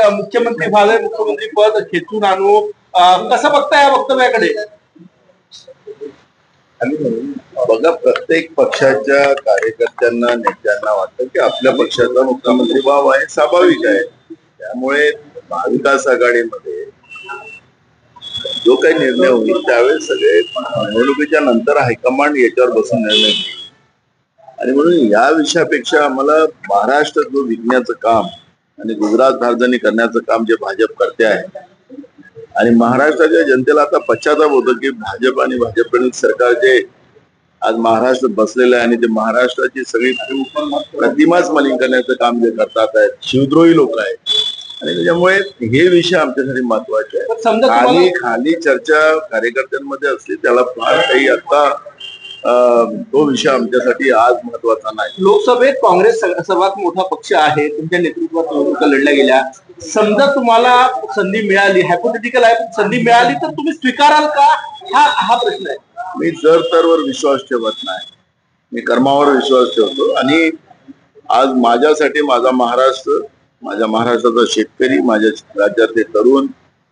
मुख्यमंत्री व्हावे, मुख्यमंत्री पद खेचून आणू, कसं बघताय या वक्तव्याकडे? बघा, प्रत्येक पक्षाच्या कार्यकर्त्यांना नेत्यांना वाटतं की आपल्या पक्षाचा मुख्यमंत्री व्हावा हे स्वाभाविक आहे. त्यामुळे महाविकास आघाडीमध्ये जो काही निर्णय होईल त्यावेळेस सगळे निवडणुकीच्या नंतर हायकमांड याच्यावर बसून निर्णय घेईल. आणि म्हणून या विषयापेक्षा आम्हाला महाराष्ट्र जो विकण्याचं काम आणि गुजरात राजधानी करण्याचं काम जे भाजप करते आहे आणि महाराष्ट्राच्या जनतेला आता पश्चाताप होतं की भाजप आणि भाजप सरकार जे आज महाराष्ट्र बसलेलं आहे आणि ते महाराष्ट्राची सगळी प्रतिमाच मलिन करण्याचं काम जे करतात आहेत, शिवद्रोही लोक आहेत. आणि त्याच्यामुळे हे विषय आमच्यासाठी महत्वाचे आहे. खाली चर्चा कार्यकर्त्यांमध्ये असली त्याला फार काही आता तो विषय आमच्यासाठी आज महत्वाचा नाही. लोकसभेत काँग्रेस सर्वात मोठा पक्ष आहे, तुमच्या नेतृत्वात निवडणुका लढल्या गेल्या. समजा तुम्हाला संधी मिळाली, हायपोथेटिकल आहे, संधी मिळाली तर तुम्ही स्वीकाराल का, हा प्रश्न आहे. मी जर तरवर विश्वास ठेवत नाही, मी कर्मावर विश्वास ठेवतो. आणि आज माझ्यासाठी माझा महाराष्ट्र, माझ्या महाराष्ट्राचा शेतकरी, माझ्या राज्यातले तरुण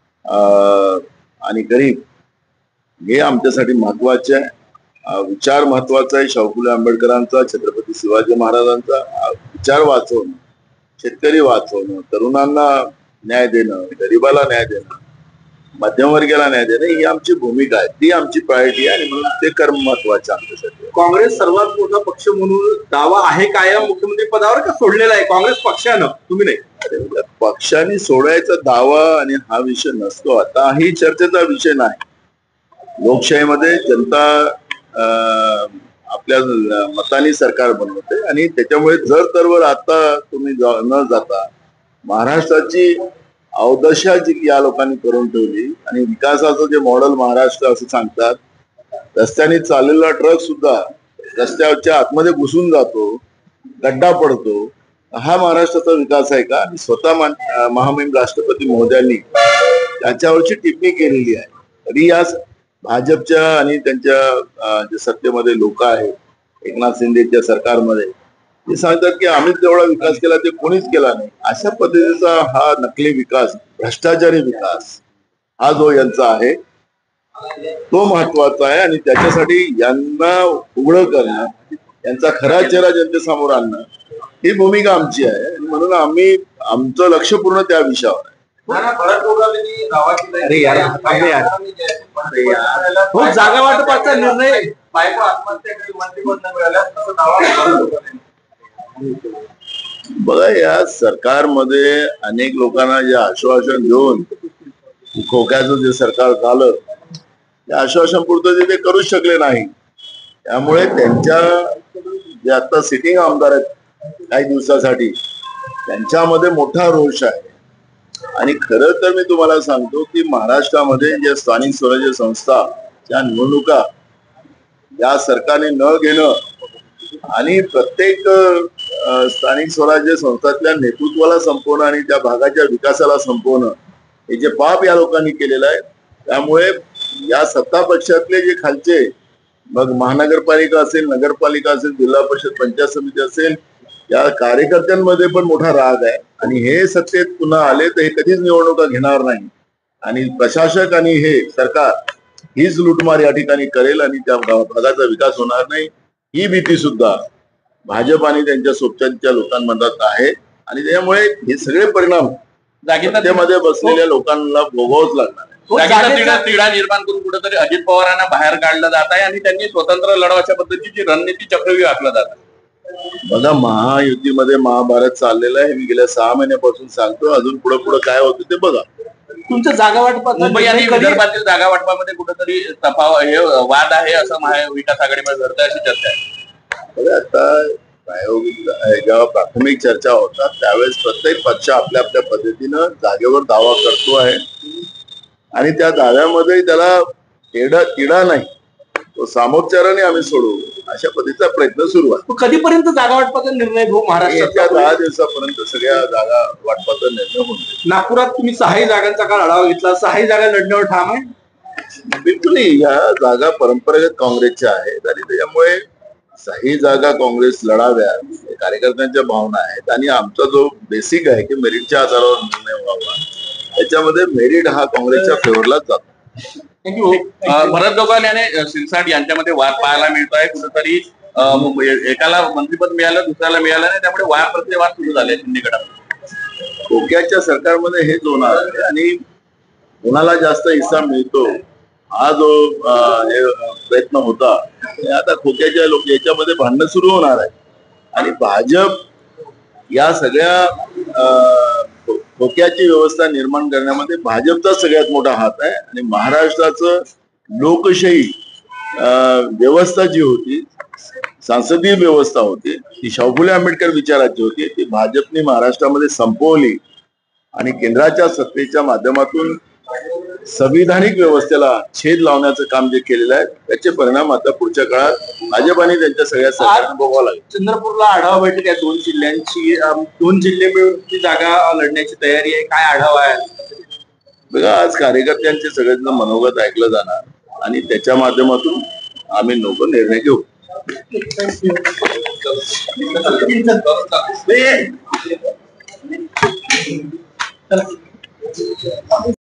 आणि गरीब हे आमच्यासाठी महत्वाचे आहे. विचार महत्वाचा आहे. शाहू फुले आंबेडकरांचा, छत्रपती शिवाजी महाराजांचा विचार वाचवणं, शेतकरी वाचवणं, तरुणांना न्याय देणं, गरिबाला न्याय देणं, मध्यमवर्गीयाला न्याय देणं ही आमची भूमिका आहे, ती आमची प्रायोरिटी आहे. आणि म्हणून ते कर्म महत्वाचं आमच्यासाठी. काँग्रेस सर्वात मोठा पक्ष म्हणून दावा आहे कायम मुख्यमंत्री पदावर, का सोडलेला आहे काँग्रेस पक्षानं, तुम्ही नाही? पक्षाने सोडायचा दावा आणि हा विषय नसतो. आता ही चर्चेचा विषय नाही. लोकशाहीमध्ये जनता आपल्या मताने सरकार बनवते आणि त्याच्यामुळे जर तरवर आता तुम्ही न जाता महाराष्ट्राची अवदशा जी या लोकांनी करून ठेवली आणि विकासाचं जे मॉडेल महाराष्ट्र असं सांगतात, रस्त्याने चाललेला ट्रक सुद्धा रस्त्याच्या आतमध्ये घुसून जातो, गड्डा पडतो, हा महाराष्ट्राचा विकास आहे का? आणि स्वतः महामहिम राष्ट्रपती महोदयांनी त्याच्यावरची टिप्पणी केलेली आहे. तरी या भाजपच्या आणि त्यांच्या जे सत्तेमध्ये लोक आहेत, एकनाथ शिंदेच्या सरकारमध्ये, ते सांगतात की आम्हीच जेवढा विकास केला ते कोणीच केला नाही. अशा पद्धतीचा हा नकली विकास, भ्रष्टाचारी विकास हा जो यांचा आहे तो महत्वाचा आहे. आणि त्याच्यासाठी यांना उघड करणं, यांचा खरा चेहरा जनतेसमोर आणणं ही भूमिका आमची आहे. आणि म्हणून आम्ही आमचं लक्ष पूर्ण त्या विषयावर आहे. जागा वाटपाचा निर्णय बघा, या सरकारमध्ये अनेक लोकांना जे आश्वासन देऊन खोक्याचं जे सरकार झालं त्या आश्वासन पुरतं ते करूच शकले नाही. त्यामुळे त्यांच्या जे आता सिटिंग आमदार आहेत काही दिवसासाठी, त्यांच्यामध्ये मोठा रोष आहे. आणि खरं तर मी तुम्हाला सांगतो की महाराष्ट्रामध्ये ज्या स्थानिक स्वराज्य संस्था त्या निवडणुका या सरकारने न घेणं आणि प्रत्येक स्थानिक स्वराज्य संस्थातल्या नेतृत्वाला संपवणं आणि त्या भागाच्या विकासाला संपवणं हे जे पाप या लोकांनी केलेलं आहे. त्यामुळे या सत्ता पक्षातले जे खालचे, मग महानगरपालिका असेल, नगरपालिका असेल, जिल्हा परिषद, पंचायत समिती असेल, या कार्यकर्त्यांमध्ये पण मोठा राग आहे. आणि हे सत्तेत पुन्हा आले तर हे कधीच निवडणुका घेणार नाही आणि प्रशासक आणि हे सरकार हीच लुटमार या ठिकाणी करेल आणि त्या भागाचा विकास होणार नाही. ही भीती सुद्धा भाजप आणि त्यांच्या सोबत्यांच्या लोकांमधात आहे. आणि त्यामुळे हे सगळे परिणाम सत्तेमध्ये बसलेल्या लोकांना भोगावंच लागणार आहे. तिढा निर्माण करून कुठेतरी अजित पवारांना बाहेर काढलं जात आहे आणि त्यांनी स्वतंत्र लढवाच्या पद्धतीची रणनीती चक्रव्यूह आखलं जात आहे. बघा, महायुतीमध्ये महाभारत चाललेलं आहे. मी गेल्या 6 महिन्यापासून सांगतो. अजून पुढे पुढे काय होतं ते बघा. तुमच्या जागा वाटपात मुंबई आणि विदर्भातील जागा वाटपामध्ये कुठेतरी हे वाद आहे असं महाविकास आघाडीमध्ये घडतंय अशी चर्चा आहे. बघा, आता प्रायोगिक जेव्हा प्राथमिक चर्चा होतात त्यावेळेस प्रत्येक पक्ष आपल्या आपल्या पद्धतीनं जागेवर दावा करतो आहे आणि त्या दाव्यामध्ये त्याला तिढा नाही, तो सामोपचाराने आम्ही सोडवू अशा पद्धतीचा प्रयत्न सुरू आहे. कधीपर्यंत जागा वाटपाचा निर्णय भाऊ महाराष्ट्रात? 10 दिवसापर्यंत सगळ्या जागा वाटपाचा निर्णय होईल. नागपुरात तुम्ही 6 जागांचा काल आढावा घेतला, 6 जागा लढण्यावर ठाम आहे? बिलकुल नाही. या जागा परंपरागत काँग्रेसच्या आहेत आणि त्याच्यामुळे ही जागा काँग्रेस लढाव्या कार्यकर्त्यांच्या भावना आहेत आणि आमचा जो बेसिक आहे की मेरिटच्या आधारावर निर्णय व्हावा त्याच्यामध्ये मेरिट हा काँग्रेसच्या फेवरलाच जातो. थँक्यू. भरत गोगावले आणि शिरसाट यांच्यामध्ये वाद पाहायला मिळतोय. कुठेतरी एकाला मंत्रिपद मिळालं, दुसऱ्याला मिळालं नाही, त्यामुळे वाद प्रतिवाद सुरू झाले शिंदे गटात. खोक्याच्या सरकारमध्ये हेच होणार आहे आणि कोणाला जास्त हिस्सा मिळतो हा जो प्रयत्न होता ते आता खोक्याच्या लोक याच्यामध्ये भांडणं सुरू होणार आहे आणि भाजप या सगळ्या खोक्याची व्यवस्था निर्माण करण्यामध्ये भाजपचा सगळ्यात मोठा हात आहे आणि महाराष्ट्राचं लोकशाही व्यवस्था जी होती, संसदीय व्यवस्था होती, ती शाहू फुले आंबेडकर विचाराची होती, ती भाजपने महाराष्ट्रामध्ये संपवली आणि केंद्राच्या सत्तेच्या माध्यमातून संविधानिक व्यवस्थेला छेद लावण्याचं काम जे केलेलं आहे त्याचे परिणाम आता पुढच्या काळात भाजपाने त्यांच्या सगळ्या सरकारने भोगावं लागेल. चंद्रपूरला आढावा बैठक आहे 2 जिल्ह्यांची. 2 जिल्हे मिळून ती जागा लढण्याची तयारी आहे. काय आढावा आहे? बघा, आज कार्यकर्त्यांचे सगळ्यांचं मनोगत ऐकलं जाणार आणि त्याच्या माध्यमातून आम्ही लोक निर्णय घेऊ. Thank you.